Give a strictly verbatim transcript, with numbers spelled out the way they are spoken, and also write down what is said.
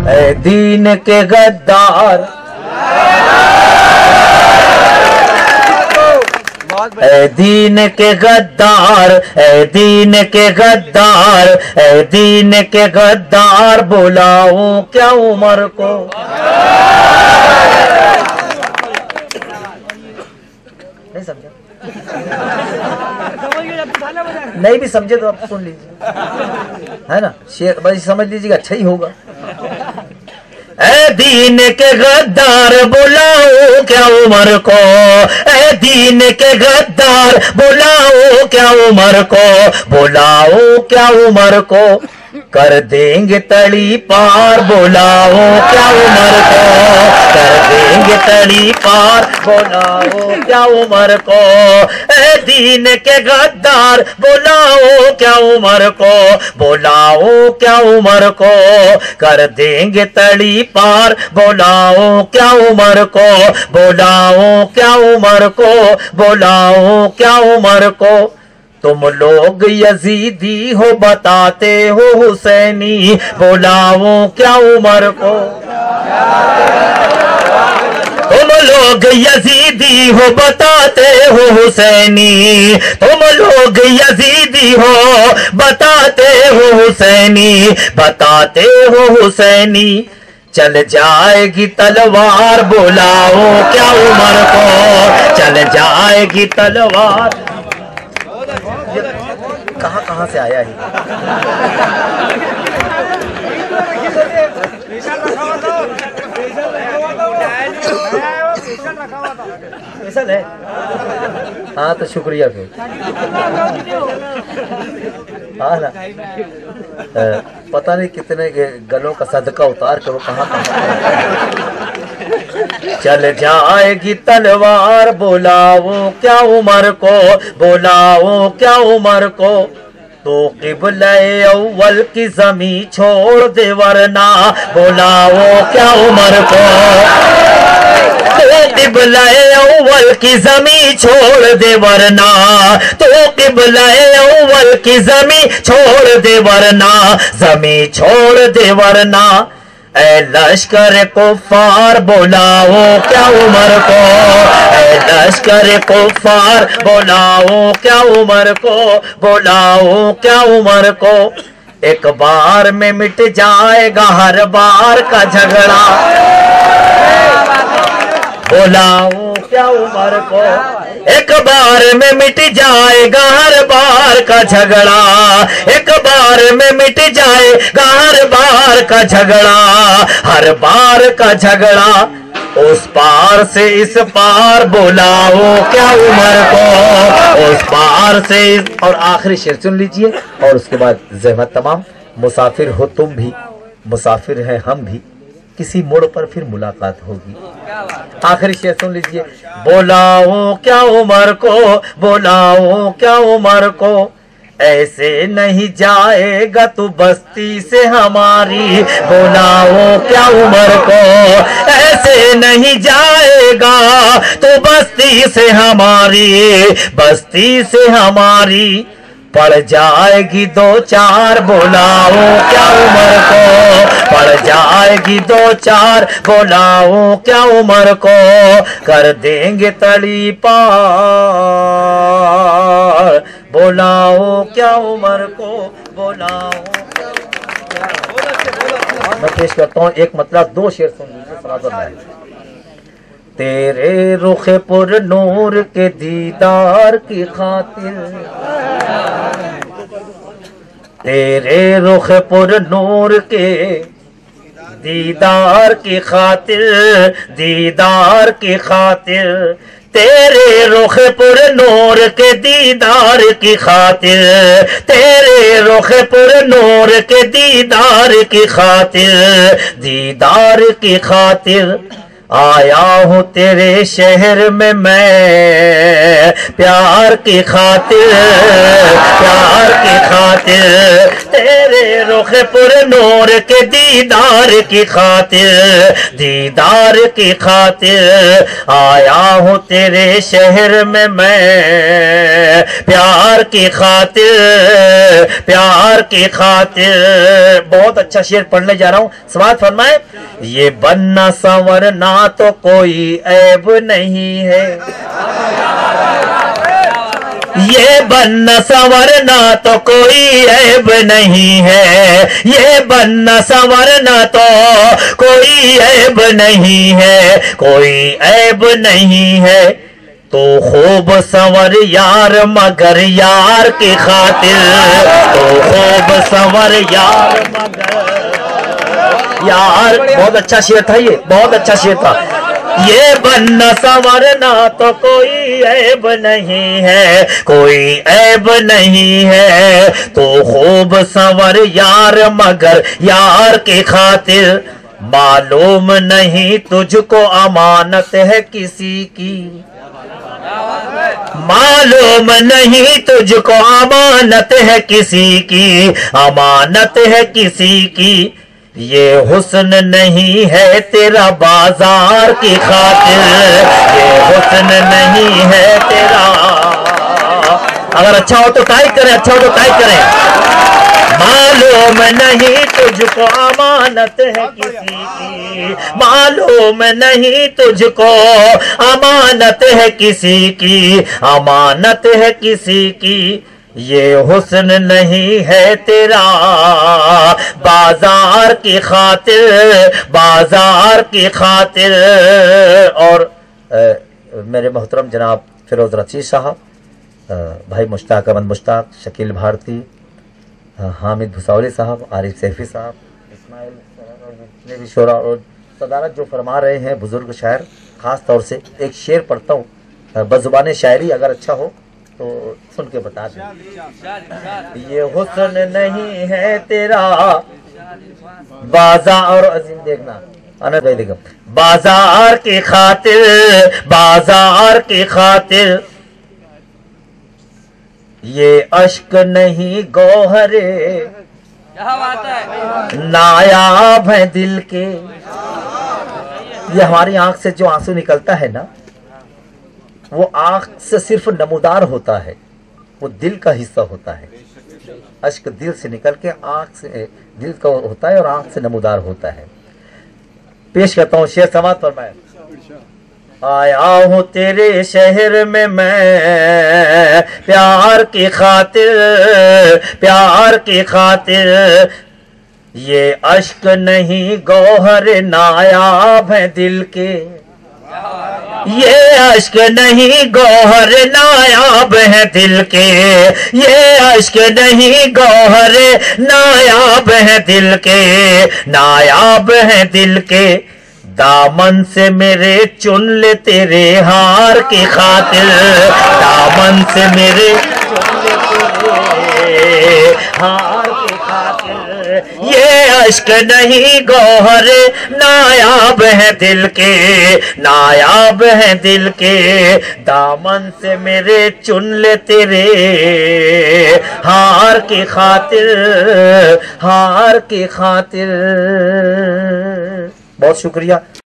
ऐ दीन के गद्दार, ऐ दीन के गद्दार, ऐ दीन के गद्दार, ऐ दीन के गद्दार, बुलाऊं क्या उमर को। नहीं समझा? नहीं भी समझे तो आप सुन लीजिए, है ना। शेर बस समझ लीजिएगा, अच्छा ही होगा। ऐ दीन के गद्दार, बुलाओ क्या उमर को। ऐ दीन के गद्दार, बुलाओ क्या उमर को, बुलाओ क्या उमर को, कर देंगे तड़ी पार, बुलाओ क्या उमर को, कर देंगे तड़ी पार, बुलाओ क्या उमर को। ऐ दीन के गद्दार, बुलाओ क्या उमर को, बुलाओ क्या उमर को, कर देंगे तड़ी पार, बुलाओ क्या उमर को, बुलाओ क्या उमर को, बुलाओ क्या उमर को। तुम लोग यजीदी हो बताते हो हुसैनी, बुलाओ क्या उमर को। तुम लोग यजीदी हो बताते हो हुसैनी, तुम लोग यजीदी हो बताते हो हुसैनी, बताते हो हुसैनी। चल जाएगी तलवार, बुलाओ क्या उमर को, चल जाएगी तलवार। कहां कहां से आया है? स्पेशल है। हाँ तो शुक्रिया फिर। हाँ ना, पता नहीं कितने गलों का सदका उतार के वो कहाँ कहाँ। चल जाएगी तलवार, बुलाओ क्या उमर को, बुलाओ क्या उमर को। तो क़िबले अव्वल की ज़मी छोड़ दे वरना, बुलाओ क्या उमर को। तो क़िबले अव्वल की ज़मी छोड़ दे वरना, तो क़िबले अव्वल की ज़मी छोड़ दे वरना, ज़मी छोड़ दे वरना। ऐ लश्कर कुफ़ार, बुलाओ क्या उमर को, ऐ लश्कर कुफ़ार, बुलाओ क्या उमर को, बुलाओ क्या उमर को। एक बार में मिट जाएगा हर बार का झगड़ा, बुलाओ क्या उमर को। एक बार में मिट जाएगा हर बार का झगड़ा, एक बार में मिट जाएगा हर बार का झगड़ा, हर बार का झगड़ा। उस पार से इस पार, बुलाओ क्या उमर को, उस पार से इस। और आखिरी शेर सुन लीजिए और उसके बाद ज़हमत तमाम। मुसाफिर हो तुम भी, मुसाफिर है हम भी, किसी मोड़ पर फिर मुलाकात होगी। आखिरी शेर सुन लीजिए। बुलाओ क्या उमर को, बुलाओ क्या उमर को, ऐसे नहीं जाएगा तू बस्ती से हमारी, बुलाओ क्या उमर को। ऐसे नहीं जाएगा तू बस्ती से हमारी, बस्ती से हमारी। पड़ जाएगी दो चार, बुलाओ क्या उमर को, पड़ जाएगी दो चार, बुलाओ क्या उमर को। कर देंगे तड़ी पार, बुलाओ क्या उमर को, बुलाओ। मैं पेश करता हूँ एक मतलब, दो शेर सुन लीजिए सलावत में। तेरे रुख पुर नूर के दीदार की खातिर, तेरे रुख पुर नूर के दीदार की खातिर, दीदार की खातिर। तेरे रुख पुर नूर के दीदार की खातिर, तेरे रुख पुर नूर के दीदार की खातिर, दीदार की खातिर। आया हूँ तेरे शहर में मैं प्यार की खातिर, प्यार की खातिर। तेरे रुख पुर नूर के दीदार की खातिर, दीदार की खातिर आया हूँ तेरे शहर में मैं, प्यार की खातिर, प्यार की खातिर। बहुत अच्छा शेर पढ़ने जा रहा हूँ, समाज फरमाए। ये बनना संवरना तो कोई ऐब नहीं है, ये बनना संवरना तो कोई ऐब नहीं है, ये बनना संवरना तो कोई ऐब नहीं है, कोई ऐब नहीं है। तो खूब संवर यार मगर यार की खातिर, तो खूब संवर यार मगर यार। बहुत अच्छा शेर था ये, बहुत अच्छा शेर था। ये बनना संवरना तो कोई ऐब नहीं है, कोई ऐब नहीं है। तो खूब संवर यार मगर यार की खातिर, मालूम नहीं तुझको अमानत है किसी की, मालूम नहीं तुझको अमानत है किसी की, अमानत है किसी की। ये हुस्न नहीं है तेरा बाजार की खातिर, ये हुस्न नहीं है तेरा। अगर अच्छा हो तो टाइप करें, अच्छा हो तो टाइप करें। मालूम नहीं तुझको अमानत है किसी की, मालूम नहीं तुझको अमानत है किसी की, अमानत है किसी की। ये हुस्न नहीं है तेरा बाजार की खातिर, बाजार की खातिर। और आ, मेरे मोहतरम जनाब फिरोज रशीद साहब, भाई मुश्ताक अहमद मुश्ताक, शकील भारती, हामिद भुसावली साहब, आरिफ सैफी साहब, इस्माइल, जितने भी शोरा और सदारत जो फरमा रहे हैं बुजुर्ग शायर, खास तौर से एक शेर पढ़ता हूँ बज़ुबान शायरी, अगर अच्छा हो तो सुन के बता दें। ये हुस्न नहीं है तेरा बाजार, और अजीम देखना अनद भाई देखो, बाजार की खातिर, बाजार की खातिर। ये अश्क नहीं गौहरे नायाब है दिल के। ये हमारी आंख से जो आंसू निकलता है ना, वो आंख से सिर्फ नमूदार होता है, वो दिल का हिस्सा होता है। अश्क दिल से निकल के आंख से, दिल का होता है और आंख से नमूदार होता है। पेश करता हूँ शेर, समाज फरमाए। आया हूँ तेरे शहर में मैं, प्यार की खातिर, प्यार की खातिर। ये अश्क नहीं गौहर नायाब है दिल के, ये अश्क नहीं गौहर नायाब है दिल के, ये अश्क नहीं गौहर नायाब है दिल के, नायाब है दिल के। दामन से मेरे चुन ले तेरे हार की खातिर, दामन से मेरे चुन ले तेरे हार की खातिर। ये अश्क नहीं गौहर नायाब है दिल के, नायाब है दिल के। दामन से मेरे चुन ले तेरे हार की खातिर, हार की खातिर। बहुत शुक्रिया।